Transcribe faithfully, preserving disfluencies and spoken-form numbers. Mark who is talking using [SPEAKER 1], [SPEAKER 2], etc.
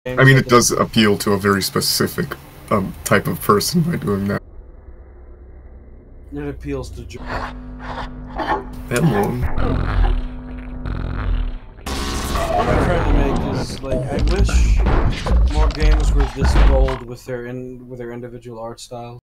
[SPEAKER 1] I mean, it does appeal to a very specific um, type of person by doing that.
[SPEAKER 2] It appeals to Joe.
[SPEAKER 1] Hello.
[SPEAKER 2] What I'm trying to make is, like, I wish more games were this bold with their in with their individual art style.